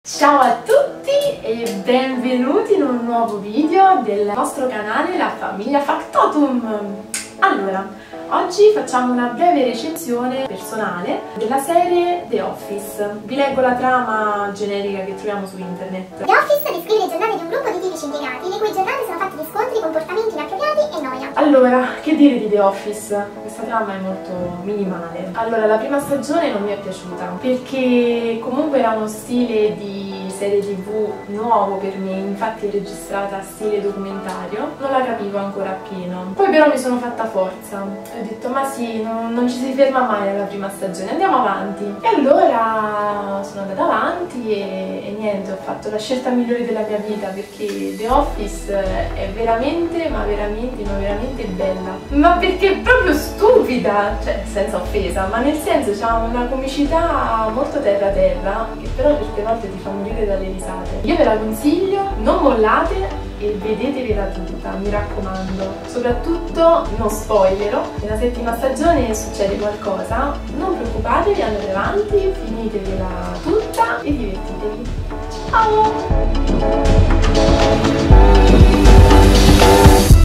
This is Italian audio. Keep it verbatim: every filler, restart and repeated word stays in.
Ciao a tutti e benvenuti in un nuovo video del nostro canale La Famiglia Factotum. Allora, oggi facciamo una breve recensione personale della serie The Office. Vi leggo la trama generica che troviamo su internet. The Office descrive le giornate di un gruppo di tipici impiegati, le cui giornate sono fatte di scontri, comportamenti inappropriati e noia. Allora, che dire di The Office? Questa trama è molto minimale. Allora, la prima stagione non mi è piaciuta perché comunque era uno stile di serie tv nuovo per me, infatti è registrata a stile documentario, non la capivo ancora appieno. Poi però mi sono fatta forza e ho detto ma sì, non, non ci si ferma mai alla prima stagione, andiamo avanti. E allora sono andata avanti e, e niente, ho fatto la scelta migliore della mia vita perché The Office è veramente, ma veramente, ma veramente bella. Ma perché è proprio stupida, cioè senza offesa, ma nel senso c'ha una comicità molto terra terra che però certe volte ti fa morire dalle risate. Io ve la consiglio, non mollate e vedetevela tutta, mi raccomando. Soprattutto non spoilerò, nella settima stagione succede qualcosa, non preoccupatevi, andate avanti, finitevela tutta e divertitevi. Ciao!